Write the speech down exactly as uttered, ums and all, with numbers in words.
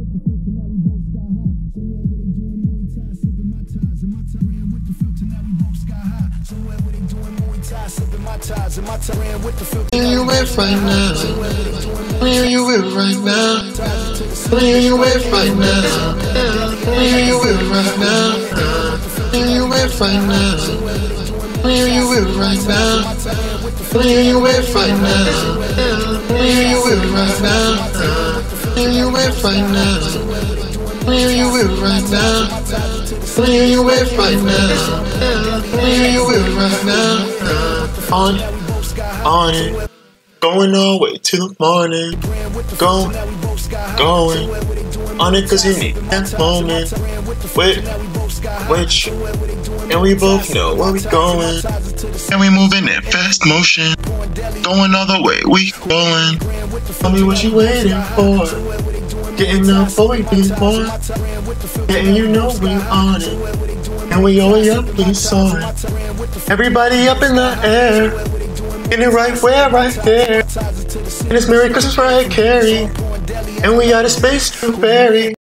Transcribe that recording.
Where you with right now? Where you with right now? Where you with right now? Where you with right now? Where you with right now? Where you with right now? Where you with right now? Where you with right now? Where you with right now? Where you with right now? Where you with right now? Where you with right now? On it, on it, going all the way to the morning. Go, going on it 'cause you need that moment. With, which, and we both know where we going. And we moving in fast motion, going all the way, we going. Tell me what you waiting for. Getting up before we be more. Getting you know we on it. And we all up, we saw it. Everybody up in the air. Getting it right where, right there. And it's Merry Christmas, right, Carrie. And we got a space to bury.